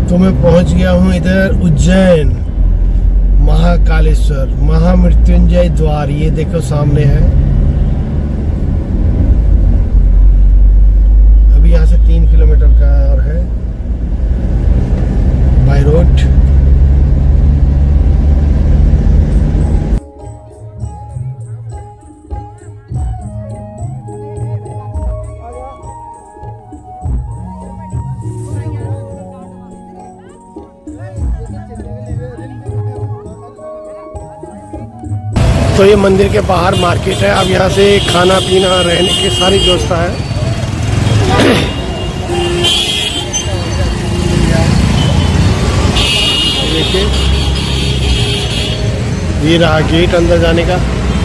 तो मैं पहुंच गया हूं इधर उज्जैन महाकालेश्वर महामृत्युंजय द्वार। ये देखो सामने है। अभी यहाँ से 3 किलोमीटर का और है बाय रोड। तो ये मंदिर के बाहर मार्केट है। अब यहाँ से खाना पीना रहने की सारी व्यवस्था है। देखिए ये रहा गेट अंदर जाने का।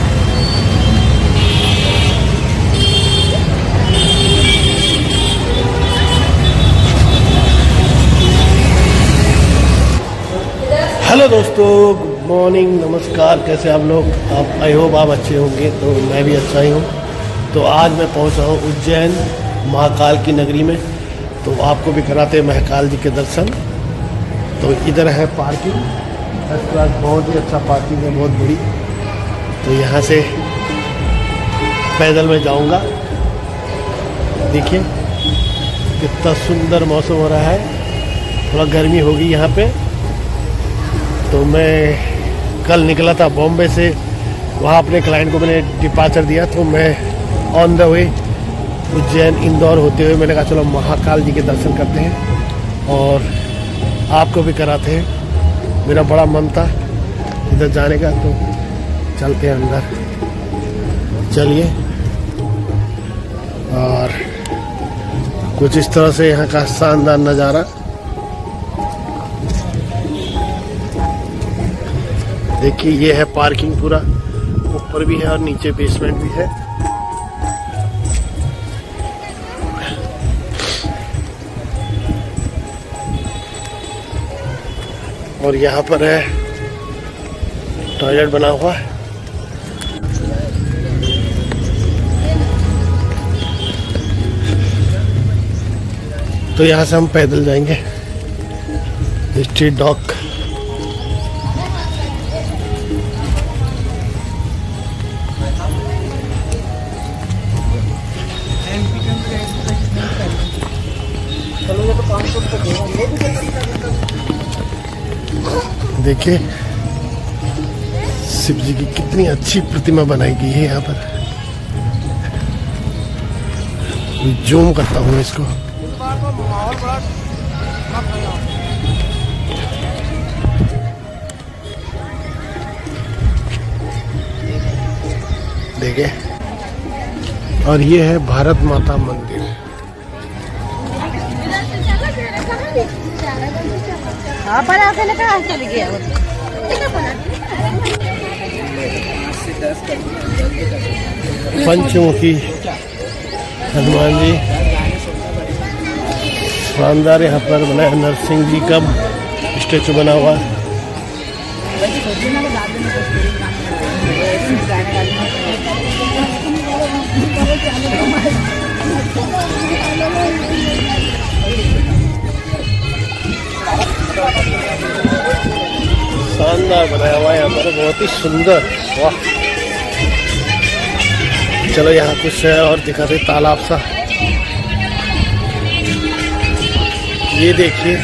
हेलो दोस्तों, गुड मॉर्निंग, नमस्कार। कैसे आप लोग? आप आई होप आप अच्छे होंगे। तो मैं भी अच्छा ही हूँ। तो आज मैं पहुँचा हूँ उज्जैन महाकाल की नगरी में। तो आपको भी कराते हैं महाकाल जी के दर्शन। तो इधर है पार्किंग, फर्स्ट क्लास, बहुत ही अच्छा पार्किंग है, बहुत बड़ी। तो यहाँ से पैदल में जाऊँगा। देखिए कितना सुंदर मौसम हो रहा है। थोड़ा गर्मी होगी यहाँ पे। तो मैं कल निकला था बॉम्बे से, वहाँ अपने क्लाइंट को मैंने डिपार्चर दिया। तो मैं on the way Ujjain Indore होते हुए मैंने कहा चलो महाकाल जी के दर्शन करते हैं और आपको भी कराते हैं। मेरा बड़ा मन था इधर जाने का, तो चलते हैं अंदर। चलिए। और कुछ इस तरह से यहाँ का शानदार नज़ारा। देखिए ये है पार्किंग, पूरा ऊपर भी है और नीचे बेसमेंट भी है। और यहाँ पर है टॉयलेट बना हुआ है। तो यहाँ से हम पैदल जाएंगे स्ट्रीट डॉग। देखिए शिव जी की कितनी अच्छी प्रतिमा बनाई गई है यहाँ पर। जूम करता हूँ इसको। देखिए, और ये है भारत माता मंदिर। चल गया पंचमुखी हनुमान जी शानदार यहाँ पर बना है। नरसिंह जी का स्टेचू बना हुआ है। शानदार बनाया हुआ है यहाँ पर, बहुत ही सुंदर। वाह। चलो यहाँ कुछ है और दिखाते तालाब सा। ये देखिए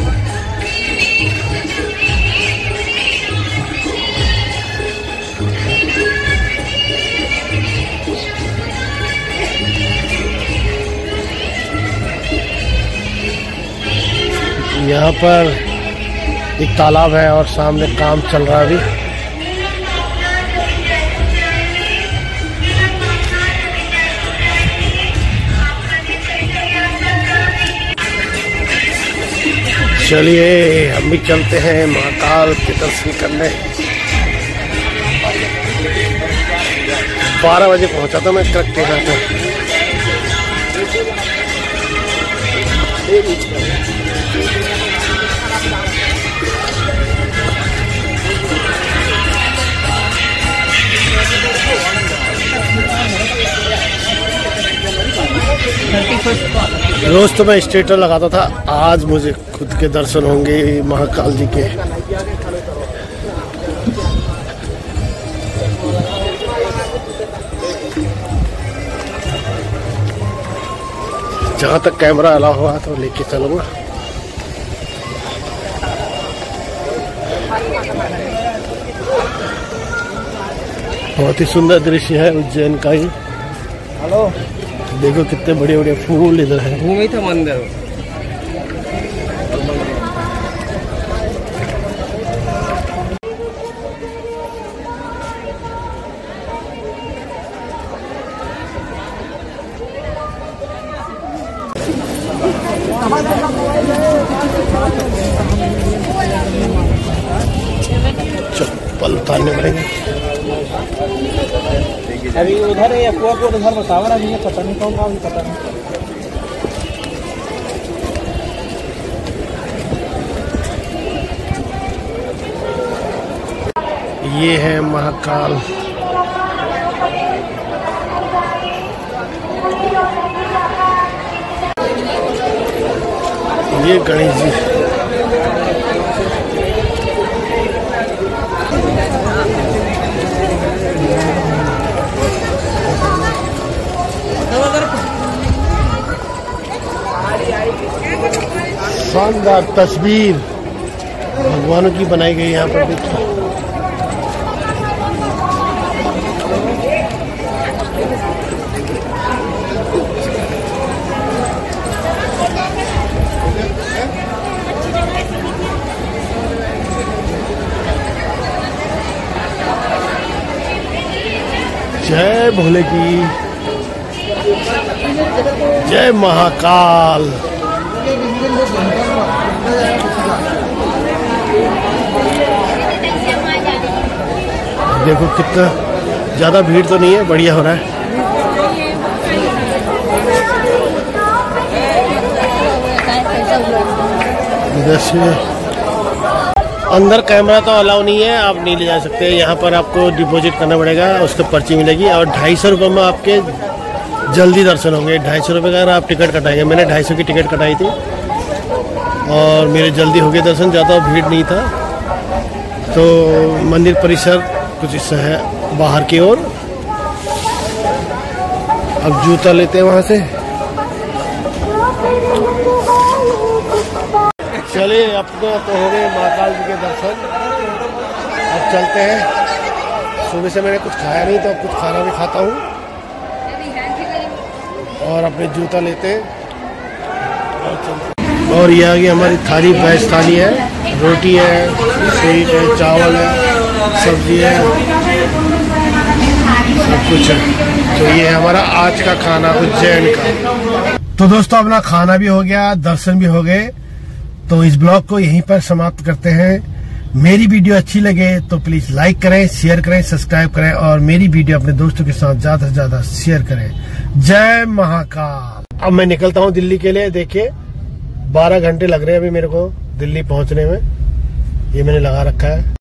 यहाँ पर एक तालाब है और सामने काम चल रहा है अभी। चलिए हम भी चलते हैं महाकाल के दर्शन करने। 12 बजे पहुंचा था मैं करेक्ट यहाँ पे। फर्स्ट रोज तो मैं स्टेटस लगाता था, आज मुझे खुद के दर्शन होंगे महाकाल जी के। जहाँ तक कैमरा अलाउ हुआ तो लेके चलूंगा। बहुत ही सुंदर दृश्य है उज्जैन का ही। हेलो, देखो कितने बड़े बड़े फूल इधर है। घूमे था मंदिर। चप्पल उतारने पड़ेंगे। अभी उधर है कुआ को उधर बतावा रहा है, पता नहीं कौन अभी पता नहीं। ये है महाकाल। ये गणेश जी। शानदार तस्वीर भगवानों की बनाई गई यहाँ पर। देखिए जय भोले की, जय महाकाल। देखो कितना ज्यादा भीड़ तो नहीं है, बढ़िया हो रहा है। अंदर कैमरा तो अलाउ नहीं है, आप नहीं ले जा सकते। यहाँ पर आपको डिपॉजिट करना पड़ेगा, उसका पर्ची मिलेगी और 250 रुपये में आपके जल्दी दर्शन होंगे। 250 रुपये का अगर आप टिकट कटाएंगे, मैंने 250 की टिकट कटाई थी और मेरे जल्दी हो गए दर्शन, ज़्यादा भीड़ नहीं था। तो मंदिर परिसर कुछ इससे है बाहर की ओर। अब जूता लेते हैं वहाँ से। चलिए, अपने तो हो गए महाकाल जी के दर्शन, अब चलते हैं। सुबह से मैंने कुछ खाया नहीं, तो अब कुछ खाना भी खाता हूँ और अपने जूता लेते हैं और चलते हैं। और ये आगे हमारी थाली, वेज थाली है, रोटी है, स्वीट है, चावल है, सब्जी है, सब कुछ है। तो ये है हमारा आज का खाना उज्जैन का। तो दोस्तों, अपना खाना भी हो गया, दर्शन भी हो गए। तो इस ब्लॉग को यहीं पर समाप्त करते हैं। मेरी वीडियो अच्छी लगे तो प्लीज लाइक करें, शेयर करें, सब्सक्राइब करें और मेरी वीडियो अपने दोस्तों के साथ ज्यादा से ज्यादा शेयर करें। जय महाकाल। अब मैं निकलता हूँ दिल्ली के लिए। देखिए 12 घंटे लग रहे हैं अभी मेरे को दिल्ली पहुंचने में। ये मैंने लगा रखा है।